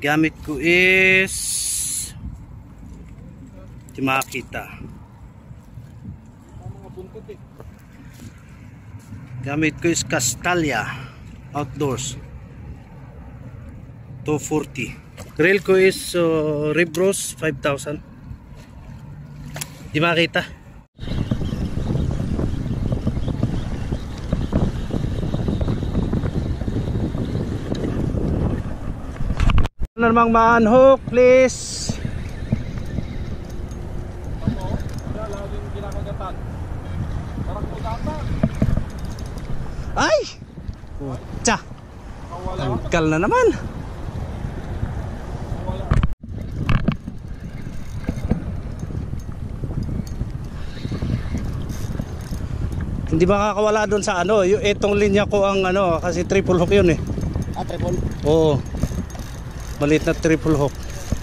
Gamit ko is di makita. Gamit ko is Castalia Outdoors 240. Reel ko is Ribros 5,000. Di makita. Ano namang ma-unhook, please? Ay! Putya! Tanggal na naman. Hindi makakawala doon sa ano, yung itong linya ko ang ano, kasi triple hook yun eh. Ah, triple? Oo. Maliit na triple hook.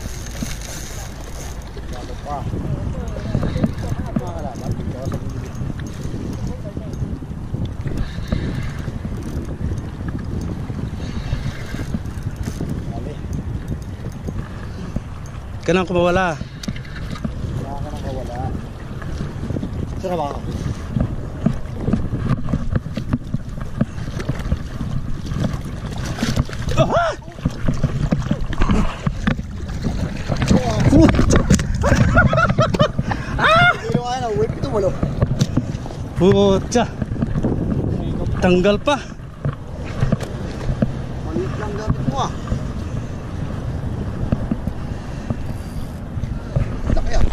Kanang kumawala. Kanang kawala. Sira ba ako? Putya. Tanggal pa. Maliit lang gamit mo ah. Laki ah.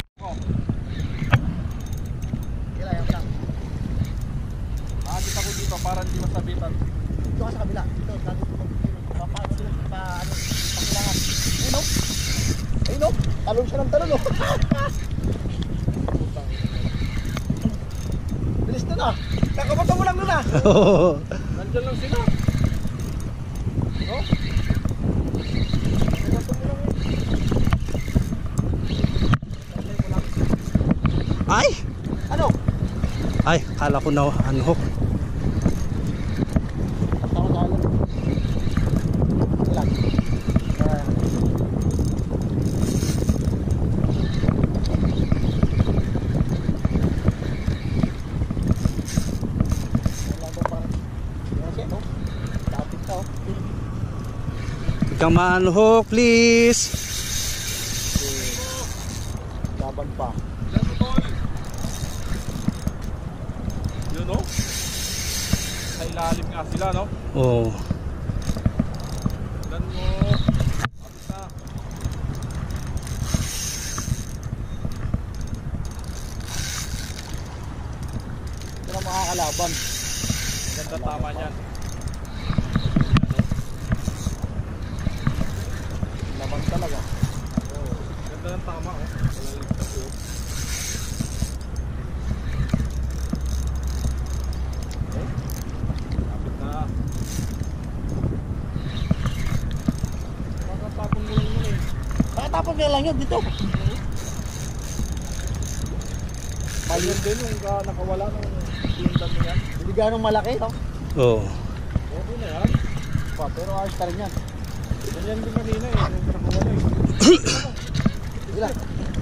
Kailan. Nakakita ko dito para hindi masabitan. Dito ka sa kabila. Dito, dito. Paano sila pakilangan. Ayun o. Talon siya ng talon o. Bilis na na. Kakabato mo lang nun ah. Nandyan lang sila. No? Kakabato mo lang Ay! Ano? Ay, kala ko na unhook. Come on, hook, please. Laban pa. yun no? Sa ilalim nga sila no? Oo. Dan mo. Abis na. Ito na makakalaban. Ganda tama niyan. Laban talaga. Oh, ganda ng tama oh. Malaligtas yun. Abis na. Makatapon mo lang yun eh. Nakatapon nila lang yun dito. Maliyan din yung nakawala ng tindan mo yan. Hindi ganong malaki no? Oo. Okay na yan. Pa, pero ayos ka rin yan. Ganyan din kanina eh. Yung nakawala eh. Sige lang.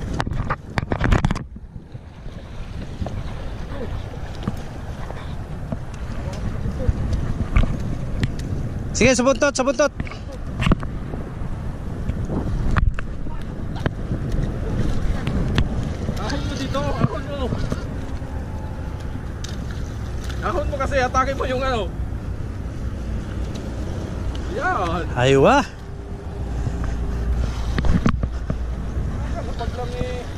Sige, sabuntot, sabuntot. Ahon mo dito, ahon mo. Ahon mo kasi, atake mo yung ano. Yan. Aywa. Kapag lang eh.